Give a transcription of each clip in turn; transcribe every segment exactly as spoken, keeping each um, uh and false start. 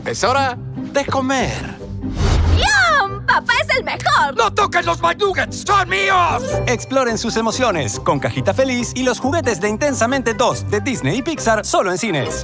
Es hora de comer. ¡Yum! ¡Papá es el mejor! ¡No toques los My Nuggets! ¡Son míos! Exploren sus emociones con Cajita Feliz y los juguetes de Intensamente dos de Disney y Pixar solo en cines.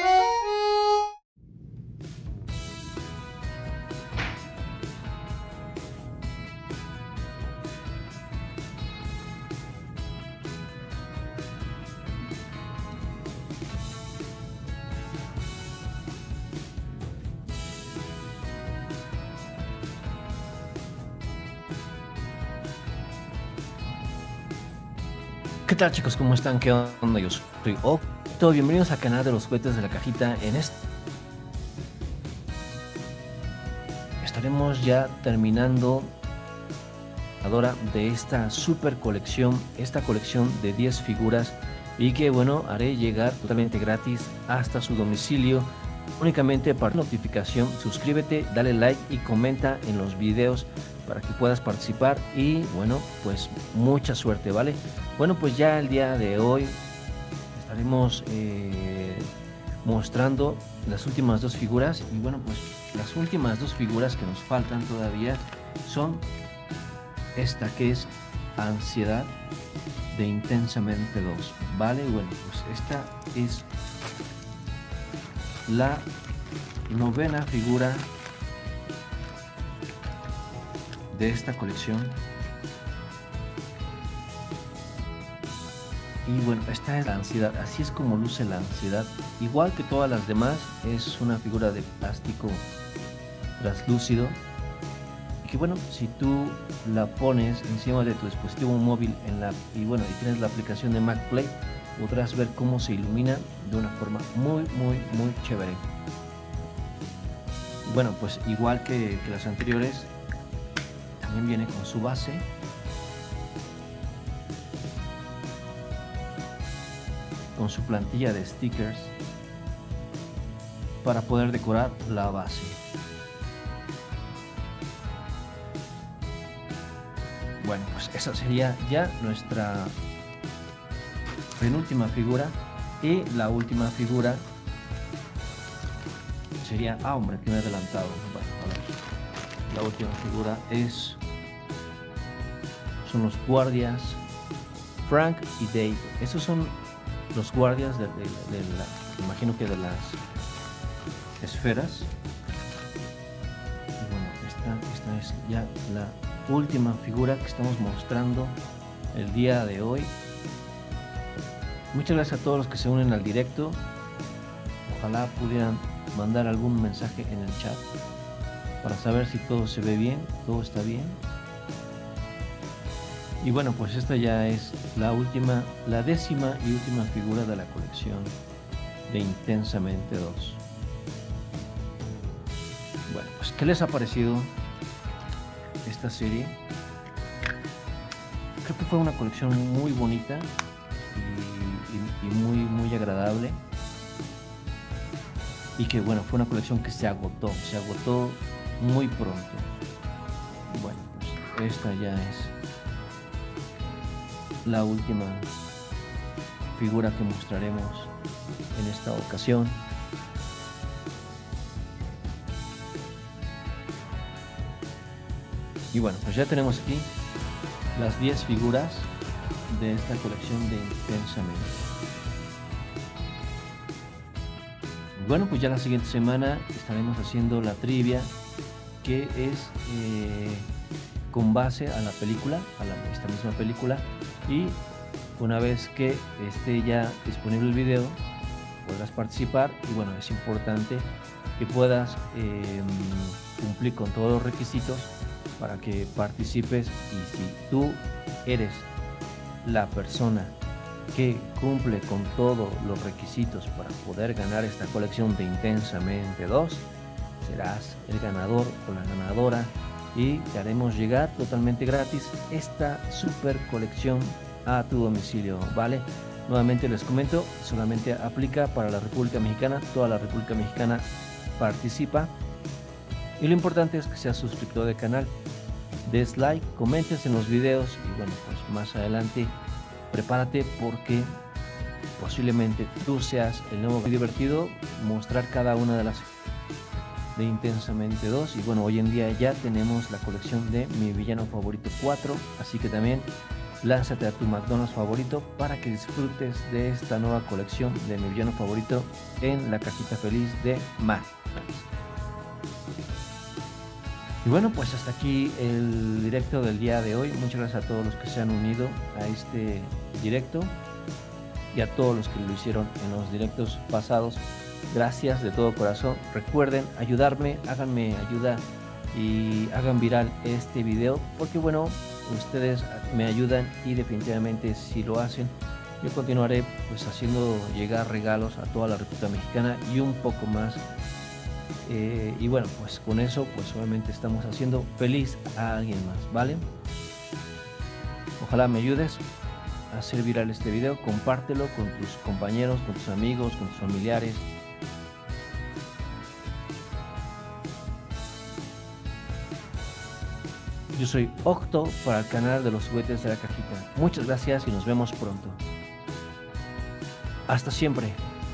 ¿Qué tal, chicos? ¿Cómo están? ¿Qué onda? Yo soy Octo. Bienvenidos al canal de los juguetes de la cajita. En este estaremos ya terminando ahora de esta super colección, esta colección de diez figuras, y que bueno, haré llegar totalmente gratis hasta su domicilio. Únicamente para notificación, suscríbete, dale like y comenta en los videos para que puedas participar. Y bueno, pues mucha suerte, ¿vale? Bueno, pues ya el día de hoy estaremos eh, mostrando las últimas dos figuras. Y bueno, pues las últimas dos figuras que nos faltan todavía son esta, que es Ansiedad de Intensamente dos, ¿vale? Bueno, pues esta es la novena figura de esta colección. Y bueno, esta es la ansiedad, así es como luce la ansiedad. Igual que todas las demás, es una figura de plástico translúcido. Y que bueno, si tú la pones encima de tu dispositivo móvil en la, y bueno, y tienes la aplicación de Mac Play, podrás ver cómo se ilumina de una forma muy, muy, muy chévere. Bueno, pues igual que, que las anteriores, también viene con su base. Con su plantilla de stickers para poder decorar la base. Bueno, pues esa sería ya nuestra penúltima figura. Y la última figura sería... Ah, hombre, que me he adelantado. Bueno, a ver. La última figura es... Son los guardias Frank y Dave. Esos son los guardias de, de, de la... Imagino que de las esferas. Y bueno, esta, esta es ya la última figura que estamos mostrando el día de hoy. Muchas gracias a todos los que se unen al directo. Ojalá pudieran mandar algún mensaje en el chat para saber si todo se ve bien, todo está bien. Y bueno, pues esta ya es la última, la décima y última figura de la colección de Intensamente dos. Bueno, pues ¿qué les ha parecido esta serie? Creo que fue una colección muy bonita y, y, y muy muy agradable, y que bueno, fue una colección que se agotó se agotó muy pronto. Bueno, pues esta ya es la última figura que mostraremos en esta ocasión. Y bueno, pues ya tenemos aquí las diez figuras de esta colección de Intensamente. Bueno, pues ya la siguiente semana estaremos haciendo la trivia, que es eh, con base a la película, a la, esta misma película. Y una vez que esté ya disponible el video, podrás participar. Y bueno, es importante que puedas eh, cumplir con todos los requisitos para que participes. Y si tú eres la persona que cumple con todos los requisitos para poder ganar esta colección de Intensamente dos, serás el ganador o la ganadora, y te haremos llegar totalmente gratis esta super colección a tu domicilio, ¿vale? Nuevamente les comento, solamente aplica para la República Mexicana. Toda la República Mexicana participa, y lo importante es que seas suscriptor del canal, des like, comentes en los videos. Y bueno, pues más adelante prepárate, porque posiblemente tú seas el nuevo divertido, mostrar cada una de las de Intensamente dos. Y bueno, hoy en día ya tenemos la colección de Mi Villano Favorito cuatro, así que también lánzate a tu McDonald's favorito para que disfrutes de esta nueva colección de Mi Villano Favorito en la cajita feliz de McDonald's. Y bueno, pues hasta aquí el directo del día de hoy. Muchas gracias a todos los que se han unido a este directo y a todos los que lo hicieron en los directos pasados. Gracias de todo corazón. Recuerden ayudarme, háganme ayuda y hagan viral este video, porque bueno, ustedes me ayudan y definitivamente si lo hacen, yo continuaré pues haciendo llegar regalos a toda la República Mexicana y un poco más. Eh, y bueno, pues con eso pues obviamente estamos haciendo feliz a alguien más, ¿vale? Ojalá me ayudes a hacer viral este video, compártelo con tus compañeros, con tus amigos, con tus familiares. Yo soy Octo para el canal de los juguetes de la cajita. Muchas gracias y nos vemos pronto. Hasta siempre.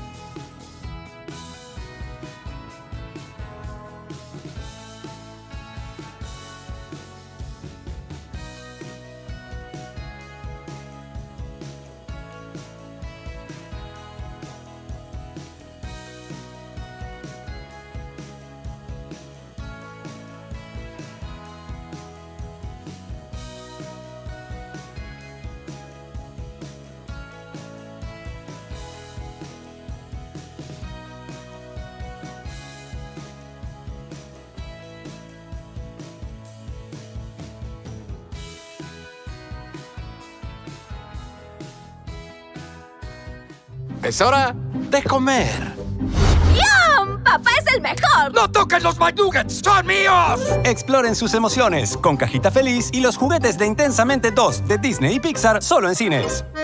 Es hora de comer. ¡Yum! ¡Papá es el mejor! ¡No toques los My Nuggets! ¡Son míos! Exploren sus emociones con Cajita Feliz y los juguetes de Intensamente dos de Disney y Pixar solo en cines.